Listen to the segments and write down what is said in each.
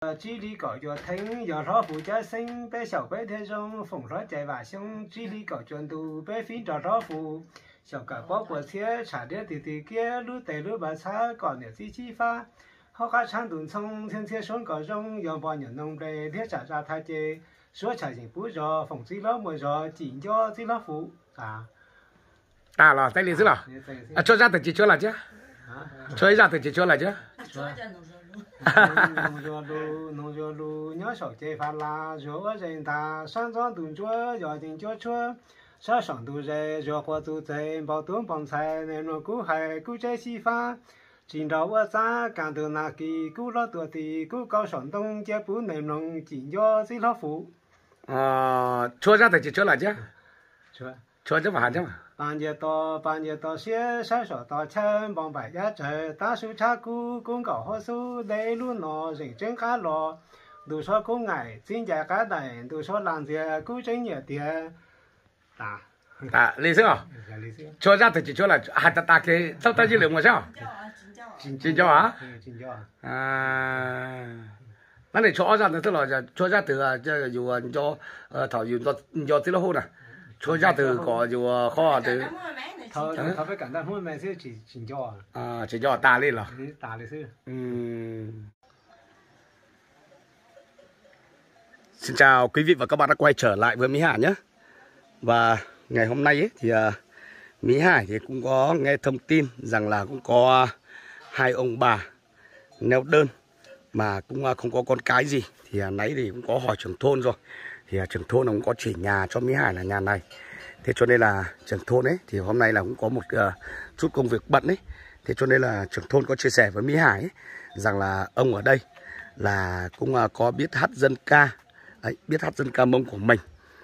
chỉ lý搞就听，有时负责生，被小白天中风霜在瓦胸，只理搞全都被非找着负。小个包括些茶点滴滴给路带路把茶搞点自己发，好卡长顿从天天生搞中，要把人弄来天茶茶太接，说茶人不着，风水老没着，紧叫最老负啊。 à là tay liền chứ là cho ra từ chỉ cho là chứ cho ra từ chỉ cho là chứ nông dân lu nhớ sầu chế pha la rồi dân ta sáng sáng tuần chúa giờ tình chúa chúa sáng sáng tu dễ rồi qua tu dễ bảo tuần bằng菜nên nó cú hay cú chế xí pha chính đầu ở xa càng từ nà kỳ cú lo tuổi thì cú cao sáng đông chế bún nên nông chỉ do xí lo phụ cho ra từ chỉ cho là chứ cho chứ mà chứ mà ban giờ to xe sáng sớm to chân bằng bài giá trời ta su cha cú cũng có hồ su đây luôn nó rình chân cá lò đủ số cũng ngày xin giá cá đầy đủ số làm gì cú chân nhiều tiền à lý sao cho ra từ chỉ cho là ta cái tao ta chỉ lượng mà sao chính cho hả nó này cho ra tức là cho ra từ dù cho thảo dù cho tí nó hôn à cho ra từ có dù kho từ thảo phải cảm ơn hôm nay sẽ chỉ cho ta lên rồi ta lên sư xin chào quý vị và các bạn đã quay trở lại với Mỹ Hải nhé. Và ngày hôm nay ấy, thì Mỹ Hải thì cũng có nghe thông tin rằng là cũng có hai ông bà neo đơn mà cũng không có con cái gì. Thì nãy thì cũng có hỏi trưởng thôn rồi. Thì trưởng thôn cũng có chỉ nhà cho Mỹ Hải là nhà này. Thế cho nên là trưởng thôn ấy thì hôm nay là cũng có một chút công việc bận ấy. Thế cho nên là trưởng thôn có chia sẻ với Mỹ Hải ấy, rằng là ông ở đây là cũng có biết hát dân ca. Đấy, biết hát dân ca Mông của mình.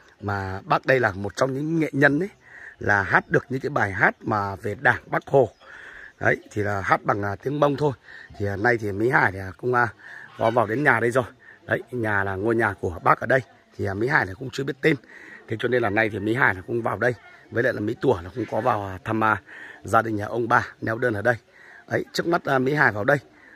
Mà bác đây là một trong những nghệ nhân ấy, là hát được những cái bài hát mà về Đảng Bác Hồ. Đấy, thì là hát bằng tiếng Mông thôi. Thì nay thì Mỹ Hải thì cũng có vào đến nhà đây rồi. Đấy, nhà là ngôi nhà của bác ở đây. Thì Mỹ Hải là cũng chưa biết tên. Thế cho nên là nay thì Mỹ Hải là cũng vào đây. Với lại là Mỹ Tủa là cũng có vào thăm gia đình nhà ông bà neo đơn ở đây. Đấy, trước mắt Mỹ Hải vào đây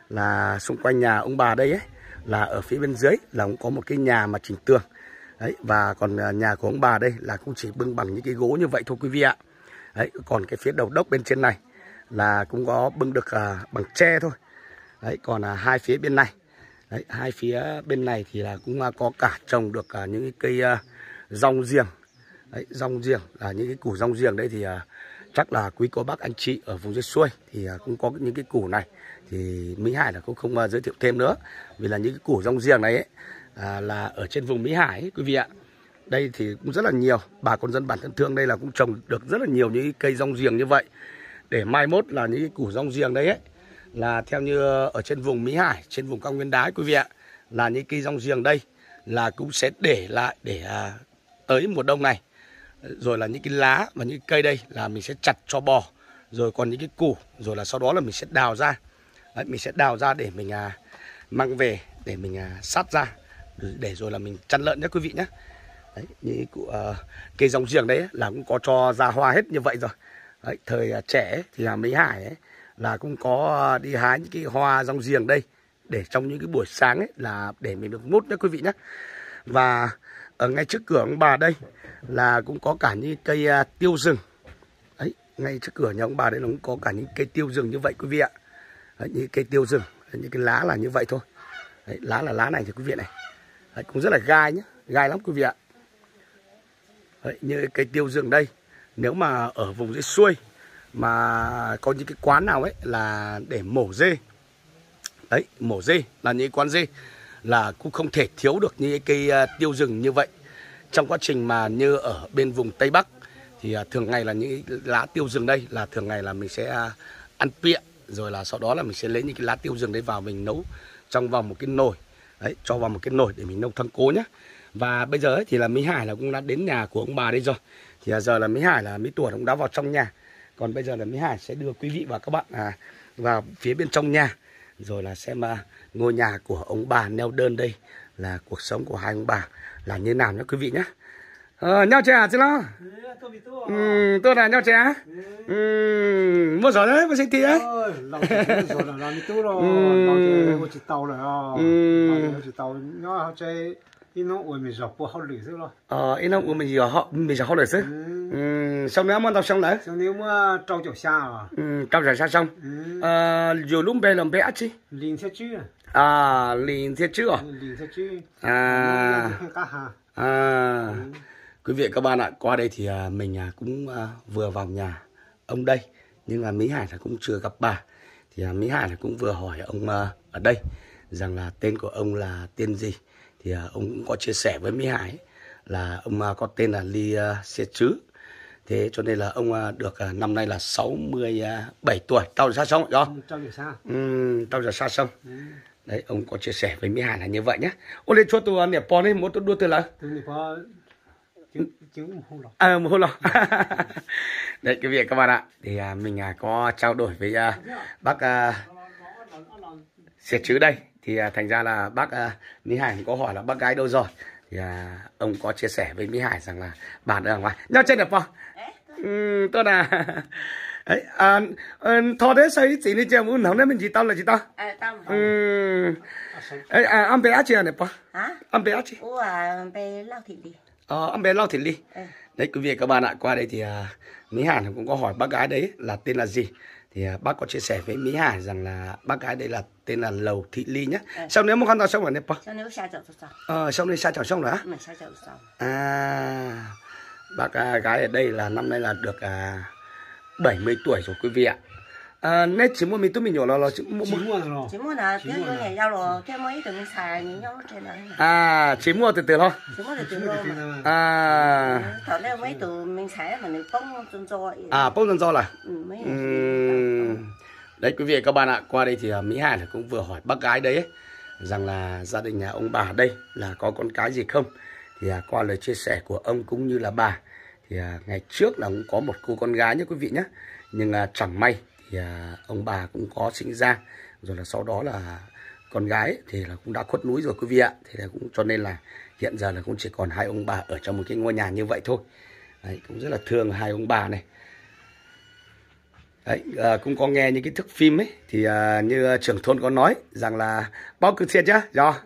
là xung quanh nhà ông bà đây ấy, là ở phía bên dưới là cũng có một cái nhà mà chỉnh tường. Đấy, và còn nhà của ông bà đây là cũng chỉ bưng bằng những cái gỗ như vậy thôi quý vị ạ. Đấy, còn cái phía đầu đốc bên trên này là cũng có bưng được bằng tre thôi. Đấy, còn hai phía bên này. Đấy, hai phía bên này thì là cũng có cả trồng được những cái cây rong giềng. Đấy, rong giềng là những cái củ rong giềng đấy thì chắc là quý cô bác anh chị ở vùng dưới xuôi thì cũng có những cái củ này. Thì Mỹ Hải là cũng không giới thiệu thêm nữa. Vì là những cái củ rong giềng này ấy, là ở trên vùng Mỹ Hải ấy, quý vị ạ. Đây thì cũng rất là nhiều bà con dân bản Thân Thương đây là cũng trồng được rất là nhiều những cái cây rong giềng như vậy. Để mai mốt là những cái củ rong giềng đấy ấy, là theo như ở trên vùng Mỹ Hải, trên vùng cao nguyên đá quý vị ạ, là những cây rong giềng đây là cũng sẽ để lại để tới mùa đông này. Rồi là những cái lá và những cái cây đây là mình sẽ chặt cho bò. Rồi còn những cái củ rồi là sau đó là mình sẽ đào ra. Đấy, mình sẽ đào ra để mình mang về để mình sát ra để rồi là mình chăn lợn nhé quý vị nhé. Đấy, như cây rong giềng đấy là cũng có cho ra hoa hết như vậy rồi. Đấy, thời trẻ ấy, thì Mỹ Hải ấy, là cũng có đi hái những cái hoa rong giềng đây để trong những cái buổi sáng ấy là để mình được ngút nhé quý vị nhé. Và ở ngay trước cửa ông bà đây là cũng có cả những cây tiêu rừng. Đấy, ngay trước cửa nhà ông bà đây là cũng có cả những cây tiêu rừng như vậy quý vị ạ. Đấy, những cây tiêu rừng, những cái lá là như vậy thôi. Đấy, lá là lá này thì quý vị này. Đấy, cũng rất là gai nhé, gai lắm quý vị ạ. Đấy, như cây tiêu rừng đây, nếu mà ở vùng dưới xuôi mà có những cái quán nào ấy là để mổ dê. Đấy, mổ dê là những quán dê là cũng không thể thiếu được những cây tiêu rừng như vậy. Trong quá trình mà như ở bên vùng Tây Bắc thì thường ngày là những lá tiêu rừng đây là thường ngày là mình sẽ ăn pịa. Rồi là sau đó là mình sẽ lấy những cái lá tiêu rừng đấy vào mình nấu trong vào một cái nồi. Đấy, cho vào một cái nồi để mình nấu thắng cố nhé. Và bây giờ ấy, thì là Mỹ Hải là cũng đã đến nhà của ông bà đây rồi. Thì giờ là Mỹ Hải là Mỹ Tủa cũng đã vào trong nhà. Còn bây giờ là Mỹ Hải sẽ đưa quý vị và các bạn vào phía bên trong nhà. Rồi là xem ngôi nhà của ông bà neo đơn đây là cuộc sống của hai ông bà là như nào nhé quý vị nhé. nhau trẻ chứ nó. Tôi là nhau trẻ. Mua giỏi đấy, mua xinh tí đấy. Lâu rồi là làm tú rồi, lâu rồi một chiếc tàu rồi một chiếc tàu nó chơi nó uống mình giọt bộ họ lử chứ lo. Nó uống mình giọt họ lử chứ. Xong nữa muốn tao xong đấy. Xong nếu mà trâu chậu xa à. Trâu chậu xa xong. Dù lúc bé làm bé ăn chi? Linh thế chứ. Linh thế chứ à? Linh thế chứ. Quý vị các bạn ạ, qua đây thì mình cũng vừa vào nhà ông đây, nhưng mà Mỹ Hải là cũng chưa gặp bà. Thì Mỹ Hải là cũng vừa hỏi ông ở đây rằng là tên của ông là tên gì. Thì ông cũng có chia sẻ với Mỹ Hải là ông có tên là Ly Xê Chứ. Thế cho nên là ông được năm nay là 67 tuổi. Tao giờ xa xong rồi tao giờ xa xong. Đấy, ông có chia sẻ với Mỹ Hải là như vậy nhé. Ô lên cho tôi nẹp pon ấy, muốn tôi đua từ là một hôm lọ. Đấy quý vị các bạn ạ, thì mình có trao đổi với bác Xê Chứ đây. Thì thành ra là bác Mỹ Hải có hỏi là bác gái đâu rồi. Thì ông có chia sẻ với Mỹ Hải rằng là bà đang ở ngoài. Nhau trên đẹp không? Tôi là ấy thọ đấy xây gì đi chơi muốn nấu đấy mình chỉ tao là chỉ tao. Ăn bé chưa này po? Hả? Ăn bé chứ? Bé lau thịt đi. Ăn bé lau thịt đi. Đấy quý vị các bạn ạ, qua đây thì Mỹ Hải cũng có hỏi bác gái đấy là tên là gì. Thì bác có chia sẻ với Mỹ Hải rằng là bác gái đây là tên là Lầu Thị Ly nhé. Sau nếu mà con tao xong rồi này po? Sau nếu xa chậu xong. Sau này xa chậu xong rồi á? Xa chậu xong. Bác gái ở đây là năm nay là được 70 tuổi rồi quý vị ạ. Nét chỉ mua mình tôi mình nhỏ là chỉ mua là cái ngày rau rồi cái mấy tụi mình xài những nhau trên này. Chỉ mua từ từ thôi. Chỉ mua từ từ luôn. Thật ra mấy tụi mình xài mà mình bông chân giò. Bông chân giò là. Đấy quý vị các bạn ạ, qua đây thì Mỹ Hải cũng vừa hỏi bác gái đấy ấy, rằng là gia đình nhà ông bà đây là có con cái gì không. Thì qua lời chia sẻ của ông cũng như là bà thì ngày trước là cũng có một cô con gái nhé quý vị nhé. Nhưng chẳng may thì ông bà cũng có sinh ra rồi là sau đó là con gái thì là cũng đã khuất núi rồi quý vị ạ. Thì là cũng cho nên là hiện giờ là cũng chỉ còn hai ông bà ở trong một cái ngôi nhà như vậy thôi. Đấy, cũng rất là thương hai ông bà này. Đấy, cũng có nghe những cái thước phim ấy thì như trưởng thôn có nói rằng là bao cứ thiệt chứ do.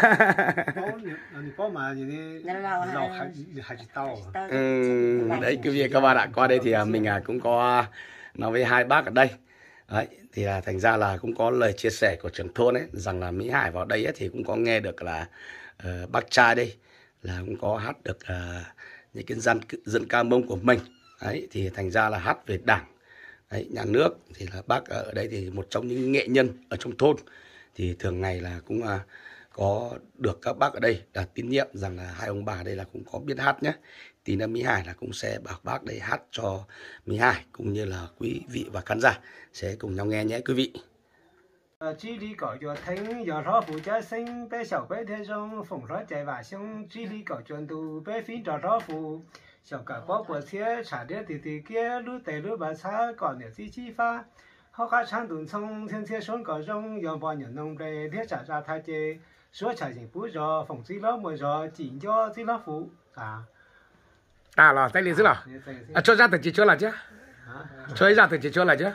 Đấy quý vị các bạn ạ, qua đây thì mình cũng có nói với hai bác ở đây. Đấy, thì thành ra là cũng có lời chia sẻ của trưởng thôn ấy rằng là Mỹ Hải vào đây ấy, thì cũng có nghe được là bác trai đây là cũng có hát được những cái dân ca Mông của mình. Đấy, thì thành ra là hát về Đảng. Đấy, nhà nước thì là bác ở đây thì một trong những nghệ nhân ở trong thôn thì thường ngày là cũng có được các bác ở đây là tín nhiệm rằng là hai ông bà đây là cũng có biết hát nhé. Tí nữa Mỹ Hải là cũng sẽ bảo bác đây hát cho Mỹ Hải cũng như là quý vị và khán giả sẽ cùng nhau nghe nhé quý vị. Chỉ lý cỏ cho thánh giờ rõ phụ cha sinh bé小bé thế trong phụng rõ chạy và xong chỉ lý cỏ chuẩn tu bé phí trò rõ phụ小cả包括些茶点的给路带路把茶搞点自己发，好卡长顿从天天son搞中，要把人弄来天茶茶太接，说茶人不着，逢最老没着，紧叫最老富啊。 了，在里子了。说啥都解决了chứ？说啥都解决了chứ？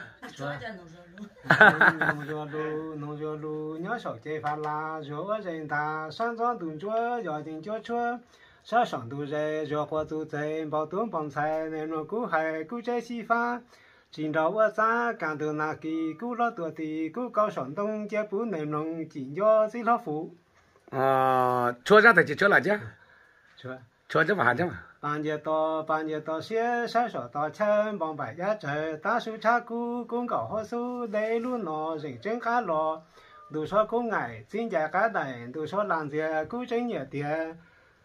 农作路鸟少结发啦，若人大，山庄动作要人叫车。沙上都在，热火都在，包顿帮菜，那罗古海古在西方，今朝我咋干到那个古老多的古高上东，这不能弄今朝最老富。 说啥都解决了chứ？说这嘛嘛。 半夜到些山上到城帮白家镇，大树茶古公告好数，内路闹人真看了，都说公爱真家干单，都说浪子古真热点。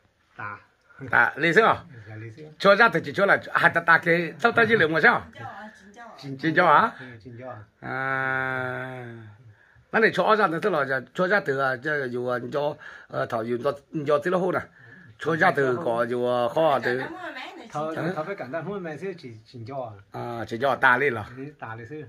lý sư à? Cho ra thì chỉ cho là ta cái sau ta chỉ lượng mà sao? Chính cho hả? Nó để cho ra từ là cho ra từ dù cho thảo dù cho từ lâu nè, cho ra từ có dù kho từ thảo phải cảm giác hôm nay sẽ chỉ cho ta lên là. Sư.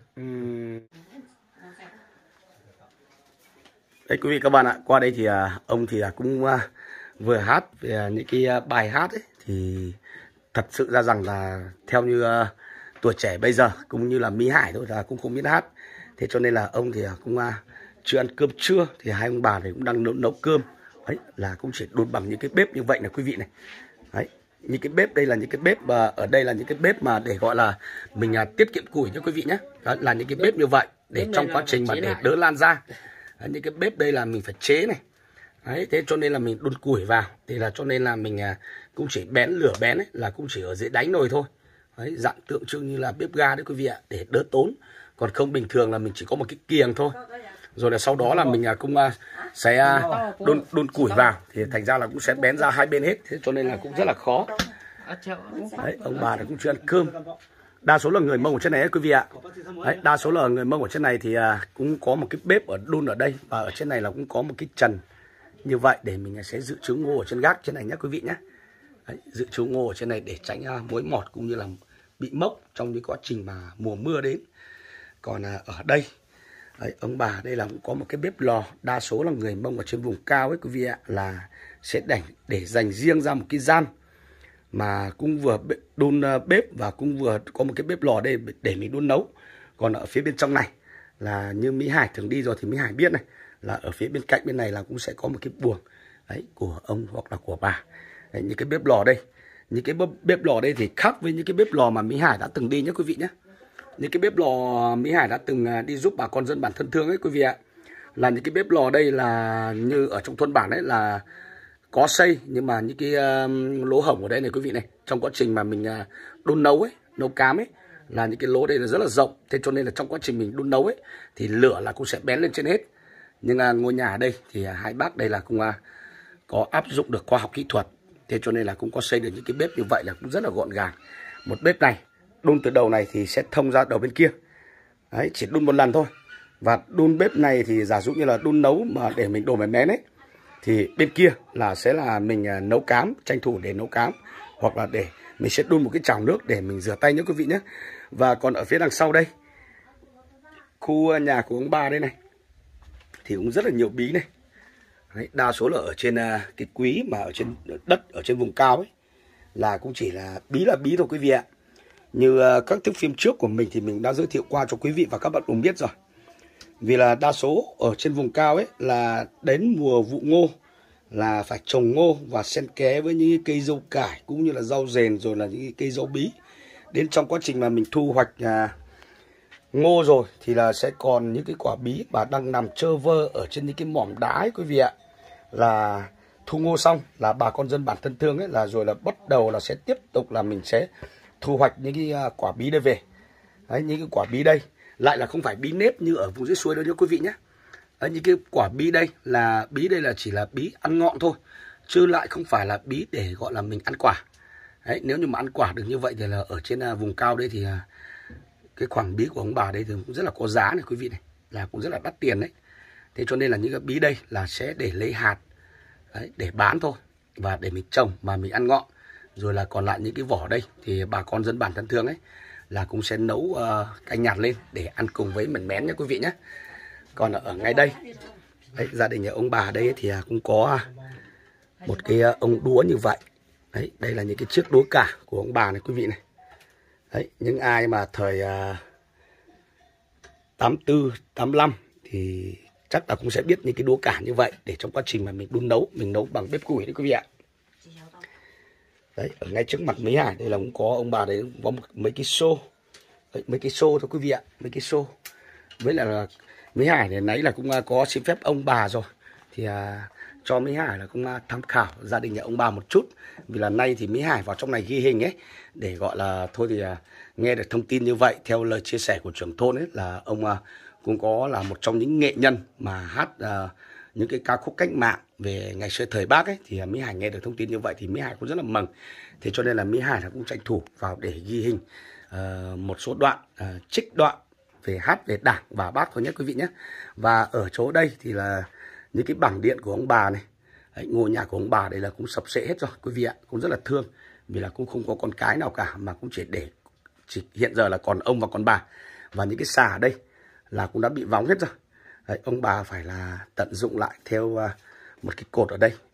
Đấy quý vị các bạn ạ, qua đây thì ông thì cũng vừa hát về những cái bài hát ấy, thì thật sự ra rằng là theo như tuổi trẻ bây giờ cũng như là Mỹ Hải thôi là cũng không biết hát. Thế cho nên là ông thì cũng chưa ăn cơm trưa, thì hai ông bà thì cũng đang nấu cơm. Đấy là cũng chỉ đun bằng những cái bếp như vậy này quý vị này. Đấy, những cái bếp đây là những cái bếp mà ở đây là những cái bếp mà để gọi là mình tiết kiệm củi cho quý vị nhé. Đó là những cái bếp như vậy để trong quá trình mà để đỡ lan ra. Đấy, những cái bếp đây là mình phải chế này. Đấy, thế cho nên là mình đun củi vào thì là cho nên là mình cũng chỉ bén lửa bén ấy, là cũng chỉ ở dưới đáy nồi thôi. Đấy, dạng tượng trưng như là bếp ga đấy quý vị ạ, để đỡ tốn. Còn không bình thường là mình chỉ có một cái kiềng thôi. Rồi là sau đó là mình cũng sẽ đun củi vào thì thành ra là cũng sẽ bén ra hai bên hết. Thế cho nên là cũng rất là khó. Đấy, ông bà cũng chưa ăn cơm. Đa số là người Mông ở trên này ấy, quý vị ạ. Đấy, đa số là người Mông ở trên này thì cũng có một cái bếp ở đun ở đây. Và ở trên này là cũng có một cái trần như vậy để mình sẽ dự trữ ngô ở trên gác trên này nhé quý vị nhé. Đấy, dự trữ ngô ở trên này để tránh mối mọt cũng như là bị mốc trong cái quá trình mà mùa mưa đến. Còn ở đây đấy, ông bà đây là cũng có một cái bếp lò. Đa số là người Mông ở trên vùng cao ấy quý vị ạ, là sẽ để dành riêng ra một cái gian mà cũng vừa đun bếp và cũng vừa có một cái bếp lò đây để mình đun nấu. Còn ở phía bên trong này là như Mỹ Hải thường đi rồi thì Mỹ Hải biết này, là ở phía bên cạnh bên này là cũng sẽ có một cái buồng đấy của ông hoặc là của bà. Đấy, những cái bếp lò đây, những cái bếp lò đây thì khác với những cái bếp lò mà Mỹ Hải đã từng đi nhé quý vị nhé. Những cái bếp lò Mỹ Hải đã từng đi giúp bà con dân bản thân thương ấy quý vị ạ, là những cái bếp lò đây là như ở trong thôn bản ấy là có xây, nhưng mà những cái lỗ hổng ở đây này quý vị này, trong quá trình mà mình đun nấu ấy, nấu cám ấy, là những cái lỗ đây là rất là rộng. Thế cho nên là trong quá trình mình đun nấu ấy thì lửa là cũng sẽ bén lên trên hết. Nhưng ngôi nhà ở đây thì hai bác đây là cũng có áp dụng được khoa học kỹ thuật. Thế cho nên là cũng có xây được những cái bếp như vậy là cũng rất là gọn gàng. Một bếp này đun từ đầu này thì sẽ thông ra đầu bên kia. Đấy, chỉ đun một lần thôi. Và đun bếp này thì giả dụ như là đun nấu mà để mình đổ mén mén ấy, thì bên kia là sẽ là mình nấu cám, tranh thủ để nấu cám, hoặc là để mình sẽ đun một cái chảo nước để mình rửa tay nhé quý vị nhé. Và còn ở phía đằng sau đây, khu nhà của ông bà đây này thì cũng rất là nhiều bí này. Đấy, đa số là ở trên cái quý mà ở trên đất, ở trên vùng cao ấy, là cũng chỉ là bí thôi quý vị ạ. Như các thước phim trước của mình thì mình đã giới thiệu qua cho quý vị và các bạn cùng biết rồi. Vì là đa số ở trên vùng cao ấy là đến mùa vụ ngô là phải trồng ngô và xen ké với những cây dâu cải cũng như là rau dền, rồi là những cây dâu bí. Đến trong quá trình mà mình thu hoạch ngô rồi thì là sẽ còn những cái quả bí và đang nằm trơ vơ ở trên những cái mỏm đá ấy quý vị ạ. Là thu ngô xong là bà con dân bản thân thương ấy là rồi là bắt đầu là sẽ tiếp tục là mình sẽ thu hoạch những cái quả bí đây về. Đấy, những cái quả bí đây lại là không phải bí nếp như ở vùng dưới suối đâu nhé quý vị nhé. Đấy, những cái quả bí đây là chỉ là bí ăn ngọn thôi, chứ lại không phải là bí để gọi là mình ăn quả. Đấy, nếu như mà ăn quả được như vậy thì là ở trên vùng cao đây thì cái khoảng bí của ông bà đây thì cũng rất là có giá này quý vị này, là cũng rất là đắt tiền đấy. Thế cho nên là những cái bí đây là sẽ để lấy hạt đấy, để bán thôi, và để mình trồng mà mình ăn ngọn. Rồi là còn lại những cái vỏ đây thì bà con dân bản thân thương ấy là cũng sẽ nấu canh nhạt lên để ăn cùng với mần mén nhé quý vị nhé. Còn ở ngay đây đấy, gia đình nhà ông bà đây thì cũng có một cái ông đũa như vậy. Đấy, đây là những cái chiếc đũa cả của ông bà này quý vị này. Đấy, những ai mà thời 84, 85 thì chắc là cũng sẽ biết những cái đũa cả như vậy để trong quá trình mà mình đun nấu, mình nấu bằng bếp củi đấy quý vị ạ. Đấy, ở ngay trước mặt Mỹ Hải đây là cũng có ông bà đấy có mấy cái xô. Đấy, mấy cái xô thôi quý vị ạ, mấy cái xô. Với là Mỹ Hải này nãy là cũng có xin phép ông bà rồi thì cho Mỹ Hải là cũng tham khảo gia đình nhà ông bà một chút. Vì là nay thì Mỹ Hải vào trong này ghi hình ấy để gọi là thôi thì nghe được thông tin như vậy. Theo lời chia sẻ của trưởng thôn ấy là ông cũng có là một trong những nghệ nhân mà hát những cái ca khúc cách mạng về ngày xưa thời Bác ấy, thì Mỹ Hải nghe được thông tin như vậy thì Mỹ Hải cũng rất là mừng. Thế cho nên là Mỹ Hải là cũng tranh thủ vào để ghi hình một số đoạn, trích đoạn về hát về Đảng và Bác thôi nhé quý vị nhé. Và ở chỗ đây thì là những cái bảng điện của ông bà này. Đấy, ngôi nhà của ông bà đây là cũng sập sệ hết rồi quý vị ạ, cũng rất là thương. Vì là cũng không có con cái nào cả, mà cũng chỉ hiện giờ là còn ông và con bà. Và những cái xà ở đây là cũng đã bị vóng hết rồi. Đấy, ông bà phải là tận dụng lại theo một cái cột ở đây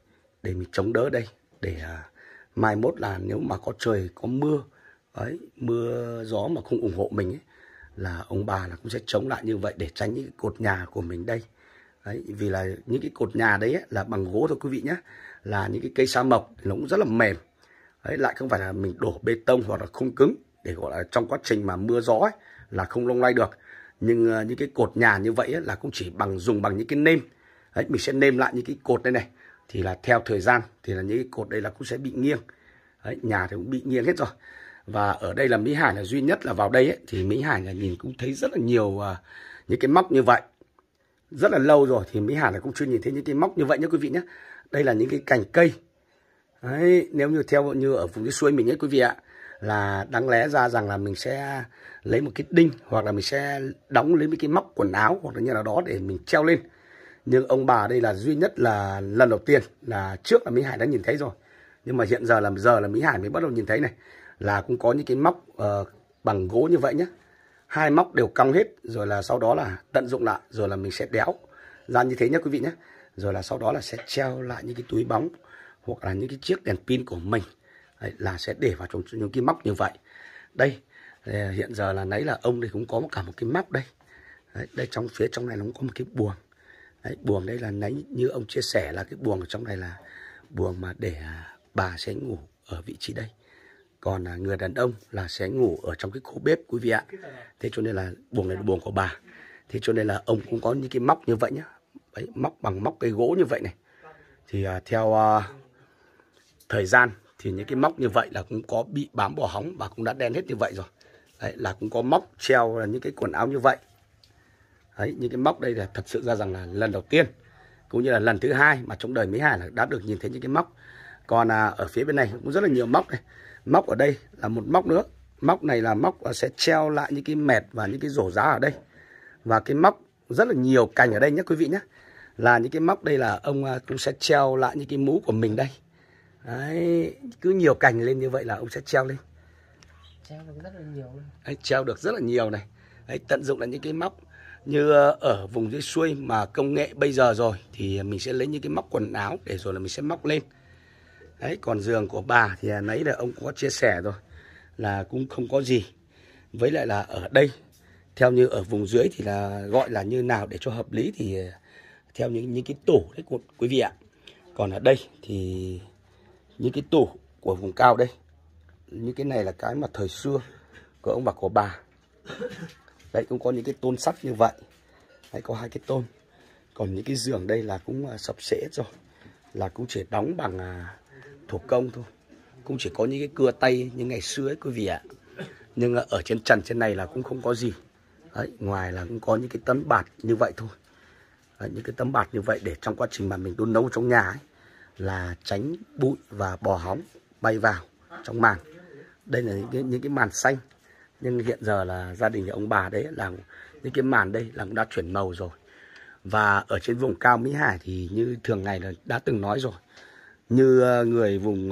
để mình chống đỡ đây, để mai mốt là nếu mà có trời có mưa ấy, mưa gió mà không ủng hộ mình ấy, là ông bà là cũng sẽ chống lại như vậy để tránh những cái cột nhà của mình đây. Đấy, vì là những cái cột nhà đấy ấy, là bằng gỗ thôi quý vị nhé, là những cái cây sa mộc thì nó cũng rất là mềm. Đấy, lại không phải là mình đổ bê tông hoặc là không cứng để gọi là trong quá trình mà mưa gió ấy, là không lung lay được. Nhưng những cái cột nhà như vậy ấy, là cũng chỉ dùng bằng những cái nêm. Đấy, mình sẽ nêm lại những cái cột đây này, thì là theo thời gian thì là những cái cột đây là cũng sẽ bị nghiêng. Đấy, nhà thì cũng bị nghiêng hết rồi. Và ở đây là Mỹ Hải là duy nhất là vào đây ấy, thì Mỹ Hải là nhìn cũng thấy rất là nhiều những cái móc như vậy. Rất là lâu rồi thì Mỹ Hải là cũng chưa nhìn thấy những cái móc như vậy nhé quý vị nhé. Đây là những cái cành cây. Đấy, nếu như theo như ở vùng dưới xuôi mình ấy quý vị ạ, là đáng lẽ ra rằng là mình sẽ lấy một cái đinh hoặc là mình sẽ đóng lấy mấy cái móc quần áo hoặc là như nào đó để mình treo lên. Nhưng ông bà đây là duy nhất là lần đầu tiên, là trước là Mỹ Hải đã nhìn thấy rồi. Nhưng mà hiện giờ là Mỹ Hải mới bắt đầu nhìn thấy này, là cũng có những cái móc bằng gỗ như vậy nhé. Hai móc đều cong hết, rồi là sau đó là tận dụng lại, rồi là mình sẽ đéo ra như thế nhé quý vị nhé. Rồi là sau đó là sẽ treo lại những cái túi bóng hoặc là những cái chiếc đèn pin của mình. Đấy, là sẽ để vào trong những cái móc như vậy. Đây, hiện giờ là nãy là ông đây cũng có cả một cái móc đây. Đấy, đây trong phía trong này nó cũng có một cái buồng. Đấy, buồng đây là nãy như ông chia sẻ là cái buồng ở trong này là buồng mà để bà sẽ ngủ ở vị trí đây. Còn người đàn ông là sẽ ngủ ở trong cái khu bếp quý vị ạ. Thế cho nên là buồng này là buồng của bà. Thế cho nên là ông cũng có những cái móc như vậy nhá. Đấy, móc bằng móc cây gỗ như vậy này. Thì theo thời gian thì những cái móc như vậy là cũng có bị bám bỏ hóng và cũng đã đen hết như vậy rồi. Đấy, là cũng có móc treo là những cái quần áo như vậy. Đấy, những cái móc đây là thật sự ra rằng là lần đầu tiên cũng như là lần thứ hai mà trong đời Mỹ Hải là đã được nhìn thấy những cái móc. Còn ở phía bên này cũng rất là nhiều móc này. Móc ở đây là một móc nữa. Móc này là móc sẽ treo lại những cái mẹt và những cái rổ giá ở đây. Và cái móc rất là nhiều cành ở đây nhé quý vị nhé. Là những cái móc đây là ông cũng sẽ treo lại những cái mũ của mình đây. Đấy, cứ nhiều cành lên như vậy là ông sẽ treo lên. Treo được rất là nhiều luôn. Đấy, treo được rất là nhiều này. Đấy, tận dụng là những cái móc. Như ở vùng dưới xuôi mà công nghệ bây giờ rồi thì mình sẽ lấy những cái móc quần áo để rồi là mình sẽ móc lên. Đấy, còn giường của bà thì nãy là ông có chia sẻ rồi là cũng không có gì. Với lại là ở đây theo như ở vùng dưới thì là gọi là như nào để cho hợp lý thì theo những cái tủ đấy quý vị ạ. Còn ở đây thì những cái tủ của vùng cao đây, những cái này là cái mà thời xưa của ông bà của bà. Đấy, cũng có những cái tôn sắt như vậy. Đấy, có hai cái tôn. Còn những cái giường đây là cũng sập sệ rồi, là cũng chỉ đóng bằng thủ công thôi. Cũng chỉ có những cái cưa tay như ngày xưa ấy quý vị ạ. Nhưng ở trên trần trên này là cũng không có gì. Đấy, ngoài là cũng có những cái tấm bạt như vậy thôi. Đấy, những cái tấm bạt như vậy để trong quá trình mà mình đun nấu trong nhà ấy, là tránh bụi và bò hóng bay vào trong màn. Đây là những cái màn xanh. Nhưng hiện giờ là gia đình nhà ông bà đấy là những cái màn đây là cũng đã chuyển màu rồi. Và ở trên vùng cao Mỹ Hải thì như thường ngày là đã từng nói rồi. Như người vùng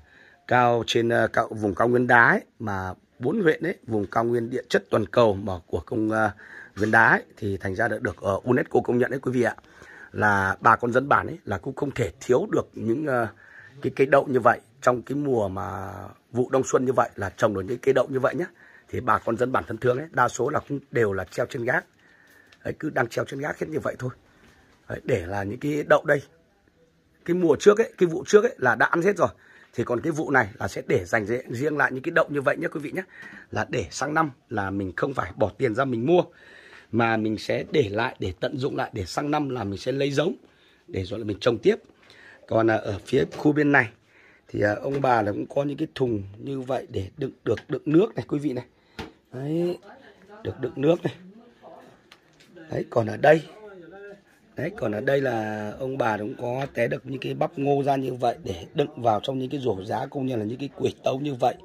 cao trên vùng cao nguyên đá ấy, mà 4 huyện ấy, vùng cao nguyên địa chất toàn cầu mà của công viên đá ấy, thì thành ra được UNESCO công nhận đấy quý vị ạ. Là bà con dân bản ấy là cũng không thể thiếu được những cái cây đậu như vậy. Trong cái mùa mà vụ đông xuân như vậy là trồng được những cây đậu như vậy nhé. Thì bà con dân bản thân thương ấy, đa số là cũng đều là treo trên gác. Đấy, cứ đang treo trên gác hết như vậy thôi. Đấy, để là những cái đậu đây. Cái mùa trước ấy, cái vụ trước ấy là đã ăn hết rồi. Thì còn cái vụ này là sẽ để dành riêng lại những cái đậu như vậy nhé quý vị nhé. Là để sang năm là mình không phải bỏ tiền ra mình mua, mà mình sẽ để lại, để tận dụng lại, để sang năm là mình sẽ lấy giống để rồi là mình trồng tiếp. Còn ở phía khu bên này thì ông bà là cũng có những cái thùng như vậy để đựng nước này quý vị này. Đấy, đựng nước này. Đấy, còn ở đây. Đấy, còn ở đây là ông bà cũng có té được những cái bắp ngô ra như vậy để đựng vào trong những cái rổ giá cũng như là những cái quỷ tấu như vậy.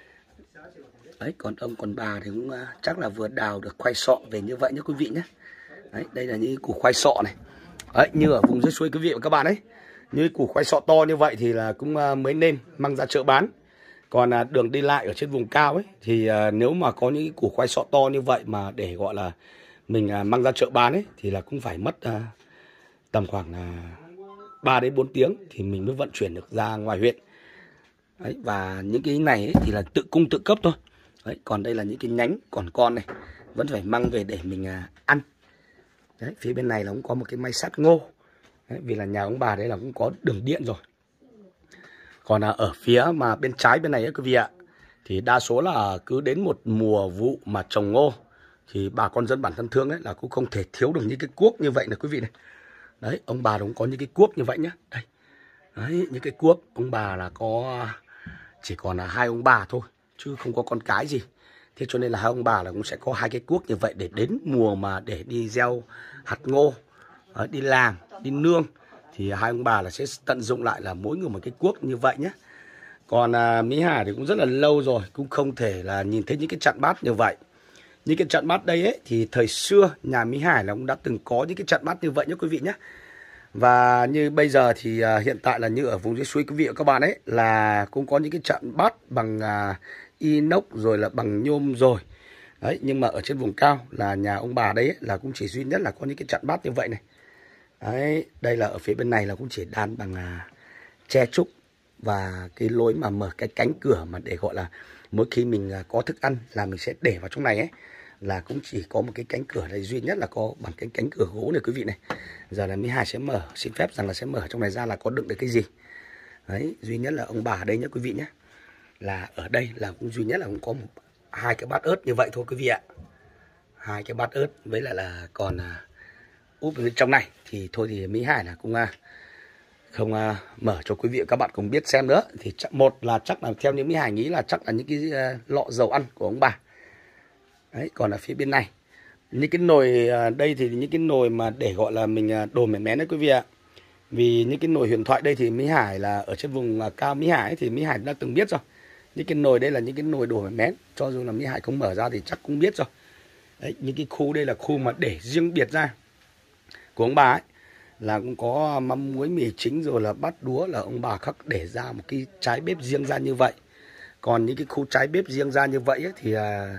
Đấy, còn ông còn bà thì cũng chắc là vừa đào được khoai sọ về như vậy nhé quý vị nhé. Đấy, đây là những củ khoai sọ này. Đấy, như ở vùng dưới xuôi quý vị và các bạn ấy. Như củ khoai sọ to như vậy thì là cũng mới nên mang ra chợ bán. Còn đường đi lại ở trên vùng cao ấy thì nếu mà có những củ khoai sọ to như vậy mà để gọi là mình mang ra chợ bán ấy thì là cũng phải mất tầm khoảng 3 đến 4 tiếng thì mình mới vận chuyển được ra ngoài huyện. Đấy, và những cái này ấy thì là tự cung tự cấp thôi. Đấy, còn đây là những cái nhánh còn con này, vẫn phải mang về để mình ăn. Đấy, phía bên này là cũng có một cái may sắt ngô. Đấy, vì là nhà ông bà đấy là cũng có đường điện rồi. Còn ở phía mà bên trái bên này ấy quý vị ạ, thì đa số là cứ đến một mùa vụ mà trồng ngô thì bà con dân bản Thân Thương ấy là cũng không thể thiếu được những cái cuốc như vậy này quý vị này. Đấy, ông bà cũng có những cái cuốc như vậy nhá. Đây. Đấy, những cái cuốc ông bà là có chỉ còn là 2 ông bà thôi chứ không có con cái gì. Thế cho nên là 2 ông bà là cũng sẽ có 2 cái cuốc như vậy để đến mùa mà để đi gieo hạt ngô, đi làm, đi nương thì 2 ông bà là sẽ tận dụng lại là mỗi người một cái cuốc như vậy nhé. Còn Mỹ Hải thì cũng rất là lâu rồi cũng không thể là nhìn thấy những cái chạn bát như vậy. Những cái chạn bát đây ấy thì thời xưa nhà Mỹ Hải là cũng đã từng có những cái chạn bát như vậy nhé quý vị nhé. Và như bây giờ thì hiện tại là như ở vùng dưới suối quý vị và các bạn ấy là cũng có những cái chạn bát bằng inox rồi là bằng nhôm rồi. Đấy, nhưng mà ở trên vùng cao là nhà ông bà đấy ấy, là cũng chỉ duy nhất là có những cái chạn bát như vậy này. Đấy, đây là ở phía bên này là cũng chỉ đan bằng tre trúc và cái lối mà mở cái cánh cửa mà để gọi là mỗi khi mình có thức ăn là mình sẽ để vào trong này ấy, là cũng chỉ có một cái cánh cửa này duy nhất là có bằng cái cánh cửa gỗ này quý vị này. Giờ là Mỹ Hải sẽ mở, xin phép rằng là sẽ mở trong này ra là có đựng được cái gì. Đấy, duy nhất là ông bà ở đây nhé quý vị nhé. Là ở đây là cũng duy nhất là cũng có 2 cái bát ớt như vậy thôi quý vị ạ. 2 cái bát ớt với lại là còn úp ở trong này thì thôi thì Mỹ Hải là cũng không mở cho quý vị và các bạn cùng biết xem nữa. Thì một là chắc là theo những Mỹ Hải nghĩ là chắc là những cái lọ dầu ăn của ông bà. Đấy, còn ở phía bên này những cái nồi đây thì những cái nồi mà để gọi là mình đồ mẻ mén đấy quý vị ạ. Vì những cái nồi huyền thoại đây thì Mỹ Hải là ở trên vùng cao Mỹ Hải ấy, thì Mỹ Hải đã từng biết rồi. Những cái nồi đây là những cái nồi đồ mẻ mén, cho dù là Mỹ Hải không mở ra thì chắc cũng biết rồi. Đấy, những cái khu đây là khu mà để riêng biệt ra của ông bà ấy, là cũng có mắm muối mì chính rồi là bát đũa là ông bà khắc để ra một cái trái bếp riêng ra như vậy. Còn những cái khu trái bếp riêng ra như vậy ấy, thì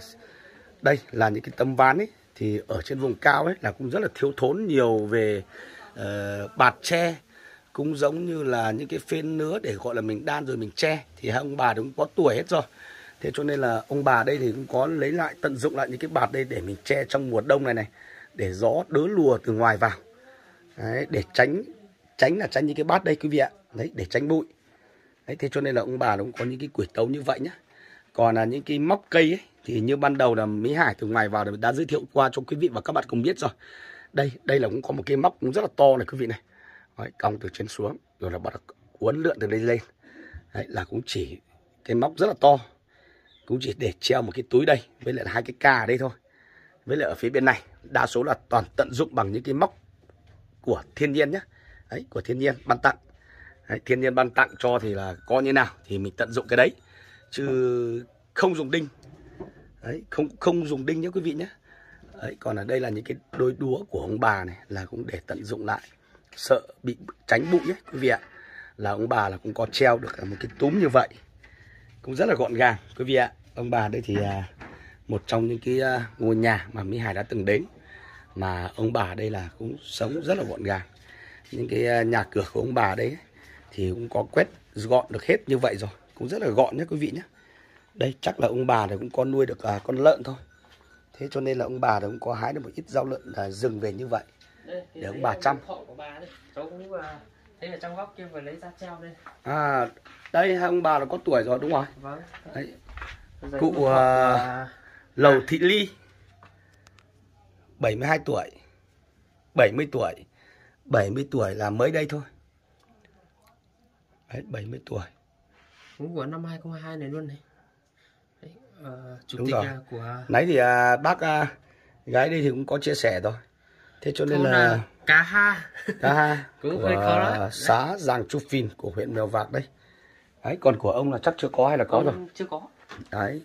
đây là những cái tấm ván ấy thì ở trên vùng cao ấy là cũng rất là thiếu thốn nhiều về bạt tre, cũng giống như là những cái phên nứa để gọi là mình đan rồi mình che, thì hai ông bà cũng có tuổi hết rồi. Thế cho nên là ông bà đây thì cũng có lấy lại tận dụng lại những cái bạt đây để mình che trong mùa đông này để gió đỡ lùa từ ngoài vào. Đấy, để tránh những cái bát đây quý vị ạ. Đấy, để tránh bụi. Đấy, thế cho nên là ông bà cũng có những cái củi tấu như vậy nhá. Còn là những cái móc cây ấy thì như ban đầu là Mỹ Hải từ ngoài vào đã giới thiệu qua cho quý vị và các bạn cùng biết rồi. Đây là cũng có một cái móc cũng rất là to này quý vị này. Đấy, cong từ trên xuống rồi là bắt đầu uốn lượn từ đây lên. Đấy, là cũng chỉ cái móc rất là to. Cũng chỉ để treo một cái túi đây với lại là 2 cái ca ở đây thôi. Với lại ở phía bên này đa số là toàn tận dụng bằng những cái móc của thiên nhiên nhé. Đấy, của thiên nhiên ban tặng. Đấy, thiên nhiên ban tặng cho thì là có như nào thì mình tận dụng cái đấy, chứ không dùng đinh. Đấy, không dùng đinh nhé quý vị nhé. Đấy, còn ở đây là những cái đôi đũa của ông bà này là cũng để tận dụng lại, sợ bị tránh bụi nhé quý vị ạ. Là ông bà là cũng có treo được một cái túm như vậy, cũng rất là gọn gàng quý vị ạ. Ông bà đây thì một trong những cái ngôi nhà mà Mỹ Hải đã từng đến, mà ông bà đây là cũng sống rất là gọn gàng. Những cái nhà cửa của ông bà đấy thì cũng có quét gọn được hết như vậy rồi, cũng rất là gọn nhé quý vị nhé. Đây chắc là ông bà này cũng có nuôi được con lợn thôi, thế cho nên là ông bà này cũng có hái được một ít rau lợn rừng về như vậy để ông bà chăm. Thấy ở trong góc kia vừa lấy ra treo đây. Đây hai ông bà là có tuổi rồi đúng rồi. Vâng. Đấy. Cụ Lầu Thị Ly 72 tuổi 70 tuổi 70 tuổi là mới đây thôi. Đấy, 70 tuổi. Cũng của năm 2022 này luôn này. Đấy, chủ đúng tịch rồi. Của nãy thì bác gái đây thì cũng có chia sẻ rồi. Thế cho nên là Cá Ha cũng của xã Giàng Trúc Phìn của huyện Mèo Vạc đây. Đấy, còn của ông là chắc chưa có hay là có rồi? Chưa có. Đấy.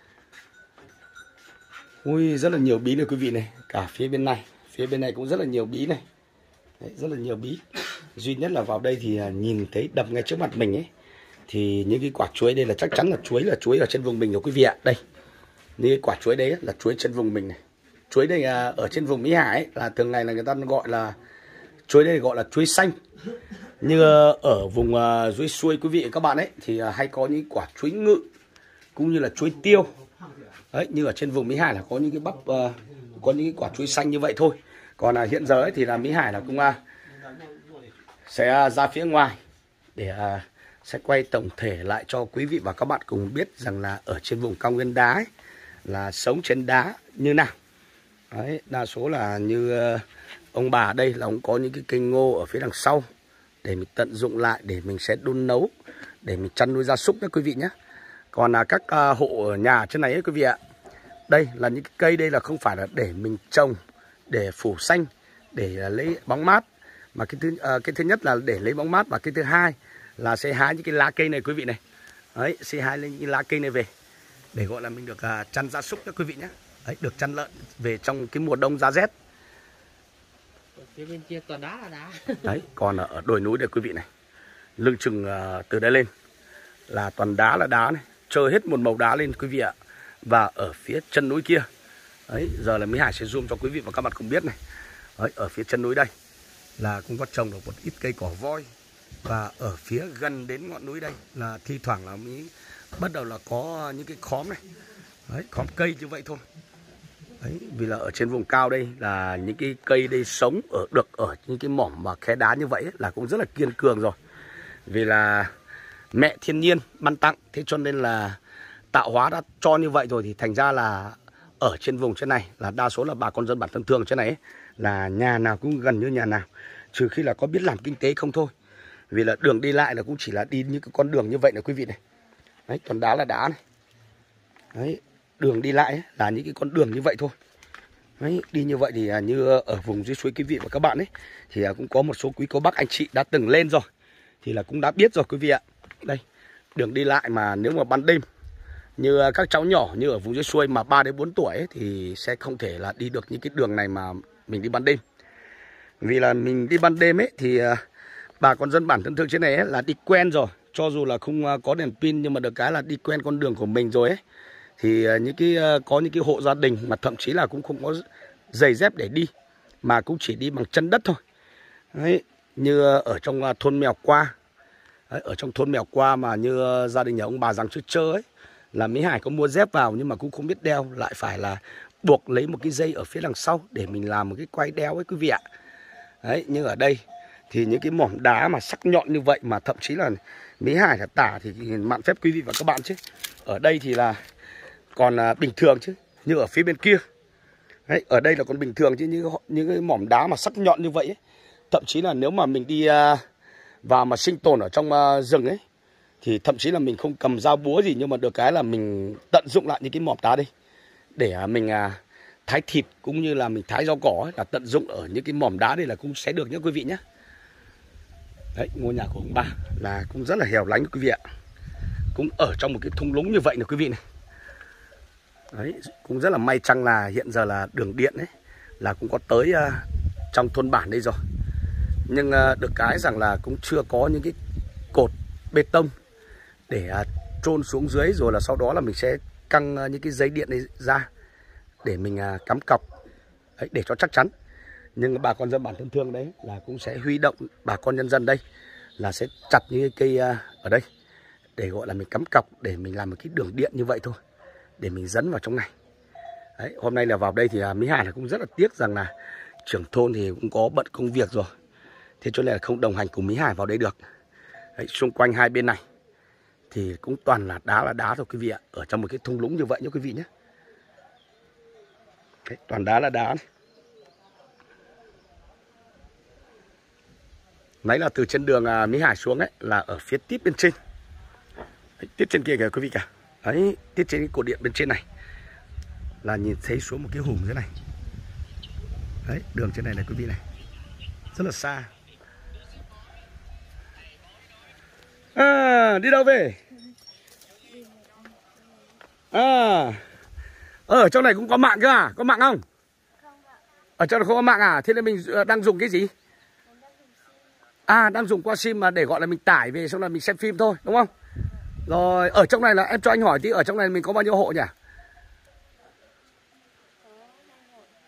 Ui, rất là nhiều bí này quý vị này. Cả phía bên này cũng rất là nhiều bí này. Đấy, rất là nhiều bí. Duy nhất là vào đây thì nhìn thấy đập ngay trước mặt mình ấy, thì những cái quả chuối đây là chắc chắn là chuối ở trên vùng mình rồi quý vị ạ. Đây, những cái quả chuối đấy là chuối trên vùng mình này. Chuối đây ở trên vùng Mỹ Hải ấy, là thường ngày là người ta gọi là chuối đây gọi là chuối xanh. Như ở vùng dưới xuôi quý vị các bạn ấy thì hay có những quả chuối ngự cũng như là chuối tiêu. Đấy, như ở trên vùng Mỹ Hải là có những cái có những cái quả chuối xanh như vậy thôi. Còn hiện giờ ấy thì là Mỹ Hải là cũng sẽ ra phía ngoài để sẽ quay tổng thể lại cho quý vị và các bạn cùng biết rằng là ở trên vùng cao nguyên đá ấy, là sống trên đá như nào. Đấy, đa số là như ông bà ở đây là ông có những cái cây ngô ở phía đằng sau để mình tận dụng lại để mình sẽ đun nấu để mình chăn nuôi gia súc đó quý vị nhé. Còn các hộ ở nhà trên này ấy quý vị ạ, đây là những cái cây đây là không phải là để mình trồng để phủ xanh để lấy bóng mát, mà cái thứ nhất là để lấy bóng mát, và cái thứ hai là sẽ hái những cái lá cây này quý vị này. Đấy, sẽ hái lên những lá cây này về để gọi là mình được chăn gia súc đó quý vị nhé. Đấy, được chăn lợn về trong cái mùa đông giá rét. Phía bên kia toàn đá là đá. Đấy, còn ở đồi núi đây quý vị này, lưng chừng từ đây lên là toàn đá là đá này, chơi hết một màu đá lên quý vị ạ. Và ở phía chân núi kia, đấy, giờ là Mỹ Hải sẽ zoom cho quý vị và các bạn cùng biết này. Đấy, ở phía chân núi đây là cũng có trồng được một ít cây cỏ voi. Và ở phía gần đến ngọn núi đây là thi thoảng là Mỹ bắt đầu là có những cái khóm này. Đấy, khóm cây như vậy thôi. Đấy, vì là ở trên vùng cao đây là những cái cây đây sống được ở những cái mỏm và khe đá như vậy ấy, là cũng rất là kiên cường rồi. Vì là mẹ thiên nhiên ban tặng, thế cho nên là tạo hóa đã cho như vậy rồi, thì thành ra là ở trên vùng trên này là đa số là bà con dân bản thân thường trên này ấy, là nhà nào cũng gần như nhà nào, trừ khi là có biết làm kinh tế không thôi. Vì là đường đi lại là cũng chỉ là đi những cái con đường như vậy này quý vị này. Đấy, toàn đá là đá này. Đấy, đường đi lại ấy, là những cái con đường như vậy thôi. Đấy, đi như vậy thì như ở vùng dưới suối quý vị và các bạn ấy thì cũng có một số quý cô bác anh chị đã từng lên rồi, thì là cũng đã biết rồi quý vị ạ. Đây, đường đi lại mà nếu mà ban đêm như các cháu nhỏ như ở vùng dưới xuôi mà 3 đến 4 tuổi ấy, thì sẽ không thể là đi được những cái đường này mà mình đi ban đêm. Vì là mình đi ban đêm ấy thì bà con dân bản thân thương trên này ấy, là đi quen rồi, cho dù là không có đèn pin nhưng mà được cái là đi quen con đường của mình rồi ấy. Thì có những cái hộ gia đình mà thậm chí là cũng không có giày dép để đi, mà cũng chỉ đi bằng chân đất thôi. Đấy, như ở trong thôn Mèo Qua. Đấy, ở trong thôn Mèo Qua mà như gia đình nhà ông bà Giàng Chư Chơ ấy, là Mỹ Hải có mua dép vào nhưng mà cũng không biết đeo, lại phải là buộc lấy một cái dây ở phía đằng sau để mình làm một cái quai đeo ấy quý vị ạ. Đấy, nhưng ở đây thì những cái mỏm đá mà sắc nhọn như vậy mà thậm chí là Mỹ Hải là tả thì mạn phép quý vị và các bạn chứ. Ở đây thì là còn bình thường chứ, như ở phía bên kia. Đấy, ở đây là còn bình thường chứ những cái mỏm đá mà sắc nhọn như vậy ấy, thậm chí là nếu mà mình đi vào mà sinh tồn ở trong rừng ấy thì thậm chí là mình không cầm dao búa gì, nhưng mà được cái là mình tận dụng lại những cái mỏm đá đây để mình thái thịt cũng như là mình thái rau cỏ ấy, là tận dụng ở những cái mỏm đá đây là cũng sẽ được nhé quý vị nhé. Đấy, ngôi nhà của ông bà là cũng rất là hẻo lánh quý vị ạ, cũng ở trong một cái thung lũng như vậy này quý vị này. Đấy, cũng rất là may chăng là hiện giờ là đường điện ấy là cũng có tới trong thôn bản đây rồi. Nhưng được cái rằng là cũng chưa có những cái cột bê tông để chôn xuống dưới, rồi là sau đó là mình sẽ căng những cái dây điện này ra để mình cắm cọc đấy, để cho chắc chắn. Nhưng bà con dân bản thân thương đấy là cũng sẽ huy động bà con nhân dân đây là sẽ chặt những cái cây ở đây để gọi là mình cắm cọc để mình làm một cái đường điện như vậy thôi, để mình dẫn vào trong này. Đấy, hôm nay là vào đây thì Mỹ Hải là cũng rất là tiếc rằng là trưởng thôn thì cũng có bận công việc rồi, thế cho nên là không đồng hành cùng Mỹ Hải vào đây được. Đấy, xung quanh hai bên này thì cũng toàn là đá thôi quý vị ạ, ở trong một cái thung lũng như vậy nhé quý vị nhé. Đấy, toàn đá là đá này. Nãy là từ trên đường Mỹ Hải xuống ấy là ở phía tít bên trên. Đấy, tít trên kia kìa quý vị cả. Đấy, tít trên cái cột điện bên trên này là nhìn thấy xuống một cái hùm thế này. Đấy, đường trên này này quý vị này, rất là xa. Đi đâu về? Ở trong này cũng có mạng cơ à? Có mạng không? Ở trong này không có mạng à? Thế nên mình đang dùng cái gì? Đang dùng qua sim mà để gọi là mình tải về xong là mình xem phim thôi, đúng không? Rồi, ở trong này là em cho anh hỏi tí, ở trong này mình có bao nhiêu hộ nhỉ?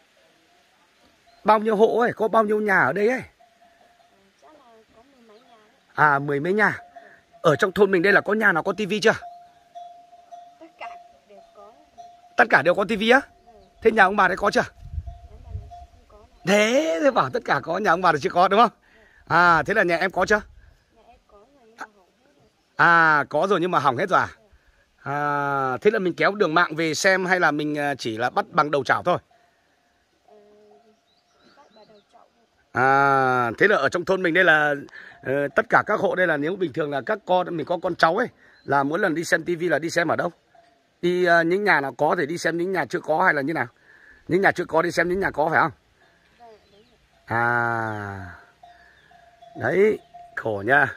Bao nhiêu hộ ấy, có bao nhiêu nhà ở đây ấy? À, 10 mấy nhà. Ở trong thôn mình đây là có nhà nào có tivi chưa? Tất cả đều có. Tất cả đều có tivi á? Thế nhà ông bà đấy có chưa? Thế bảo tất cả có, nhà ông bà thì chưa có đúng không? À, thế là nhà em có chưa? Nhà em có rồi nhưng mà hỏng hết rồi. À, có rồi nhưng mà hỏng hết rồi à? À, thế là mình kéo đường mạng về xem hay là mình chỉ là bắt bằng đầu chảo thôi? Bắt vào đầu chậu thôi. À, thế là ở trong thôn mình đây là tất cả các hộ đây là nếu bình thường là các con mình có con cháu ấy là mỗi lần đi xem tivi là đi xem ở đâu? Đi những nhà nào có thì đi xem những nhà chưa có hay là như nào? Những nhà chưa có đi xem những nhà có phải không? À, đấy, khổ nha.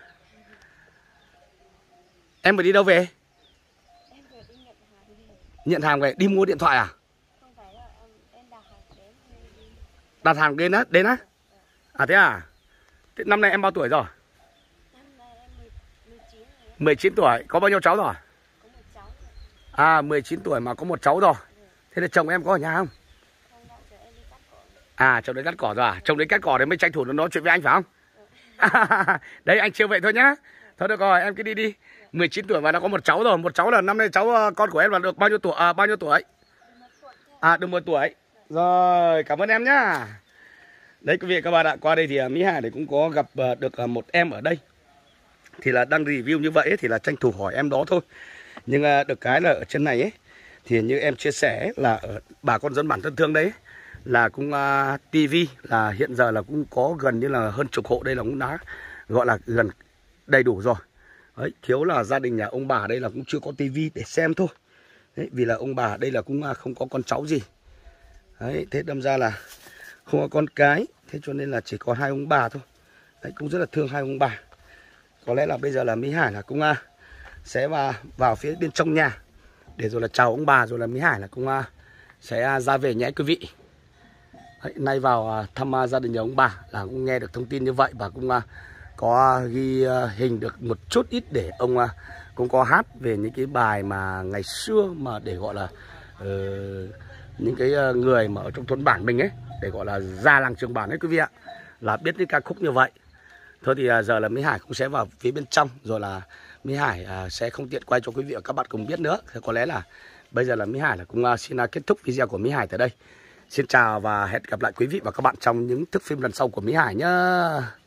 Em vừa đi đâu về? Em vừa đi nhận hàng về. Nhận hàng về, đi mua điện thoại à? Không phải là em đặt hàng đến. Đặt hàng đến á? Đến á? À thế à? Thế năm nay em bao tuổi rồi? Năm nay em 19 rồi. 19 tuổi, có bao nhiêu cháu rồi? Có một cháu rồi. À, 19 tuổi mà có một cháu rồi. Thế là chồng em có ở nhà không? Không đâu, chờ em đi cắt cỏ. À, chồng đấy cắt cỏ rồi à? Chồng đấy cắt cỏ đấy mới tranh thủ nó nói chuyện với anh phải không? Đấy, anh trêu vậy thôi nhá. Thôi được rồi, em cứ đi đi. 19 tuổi mà nó có một cháu rồi. Một cháu là năm nay cháu con của em là được bao nhiêu tuổi? À, bao nhiêu tuổi? À, được 1 tuổi. Rồi, cảm ơn em nhá. Đấy quý vị các bạn ạ, qua đây thì Mỹ Hải thì cũng có gặp được một em ở đây. Thì là đang review như vậy ấy, thì là tranh thủ hỏi em đó thôi. Nhưng được cái là ở trên này ấy, thì như em chia sẻ là ở bà con dân bản Thân Thương đấy là cũng tivi là hiện giờ là cũng có gần như là hơn chục hộ đây là cũng đã gọi là gần đầy đủ rồi. Đấy, thiếu là gia đình nhà ông bà đây là cũng chưa có tivi để xem thôi. Đấy, vì là ông bà đây là cũng không có con cháu gì. Đấy, thế đâm ra là không có con cái, thế cho nên là chỉ có hai ông bà thôi. Đấy, cũng rất là thương hai ông bà. Có lẽ là bây giờ là Mỹ Hải là cũng sẽ vào phía bên trong nhà để rồi là chào ông bà, rồi là Mỹ Hải là cũng sẽ ra về nhé quý vị. Đấy, nay vào thăm gia đình nhà ông bà là cũng nghe được thông tin như vậy và cũng có ghi hình được một chút ít để ông cũng có hát về những cái bài mà ngày xưa mà để gọi là những cái người mà ở trong thôn bản mình ấy, để gọi là già làng trường bản ấy quý vị ạ, là biết những ca khúc như vậy. Thôi thì giờ là Mỹ Hải cũng sẽ vào phía bên trong, rồi là Mỹ Hải sẽ không tiện quay cho quý vị và các bạn cùng biết nữa. Thế có lẽ là bây giờ là Mỹ Hải là cũng xin kết thúc video của Mỹ Hải tại đây. Xin chào và hẹn gặp lại quý vị và các bạn trong những thước phim lần sau của Mỹ Hải nhá.